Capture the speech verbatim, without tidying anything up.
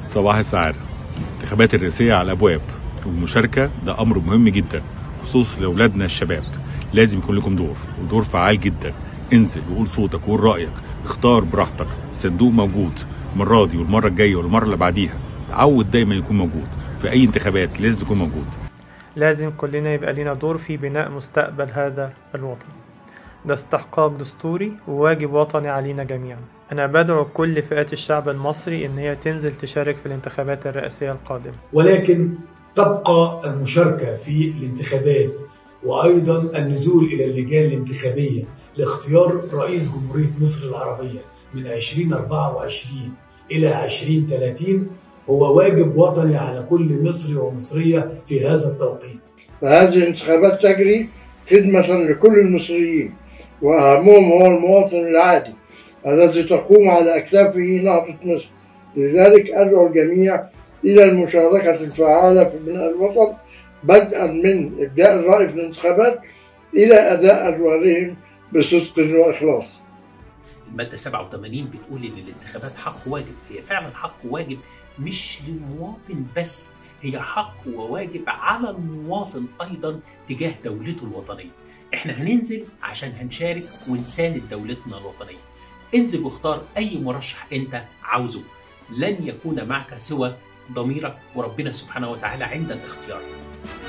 صباح السعادة. الانتخابات الرئاسية على الأبواب، والمشاركة ده أمر مهم جدا خصوصا لأولادنا الشباب. لازم يكون لكم دور ودور فعال جدا. انزل وقول صوتك وقول رأيك، اختار براحتك، الصندوق موجود المرة دي والمرة الجاية والمرة اللي بعديها. تعود دايما يكون موجود في أي انتخابات، لازم يكون موجود. لازم كلنا يبقى لنا دور في بناء مستقبل هذا الوطن. ده استحقاق دستوري وواجب وطني علينا جميعا. أنا بدعو كل فئات الشعب المصري إن هي تنزل تشارك في الانتخابات الرئاسية القادمة. ولكن تبقى المشاركة في الانتخابات وأيضا النزول إلى اللجان الانتخابية لاختيار رئيس جمهورية مصر العربية من ألفين وأربعة وعشرين إلى ألفين وثلاثين هو واجب وطني على كل مصري ومصرية في هذا التوقيت. فهذه الانتخابات تجري خدمة لكل المصريين، وأهمهم هو المواطن العادي الذي تقوم على أكتافه نهضة مصر. لذلك أدعو الجميع إلى المشاركة الفعالة في بناء الوطن، بدءا من إبداء الرأي في الانتخابات إلى أداء أدوارهم بصدق وإخلاص. المادة سبعة وثمانين بتقول إن الانتخابات حق واجب. هي فعلا حق واجب مش للمواطن بس، هي حق وواجب على المواطن أيضا تجاه دولته الوطنية. احنا هننزل عشان هنشارك ونساند دولتنا الوطنية. انزل واختار أي مرشح أنت عاوزه، لن يكون معك سوى ضميرك وربنا سبحانه وتعالى عند الاختيار.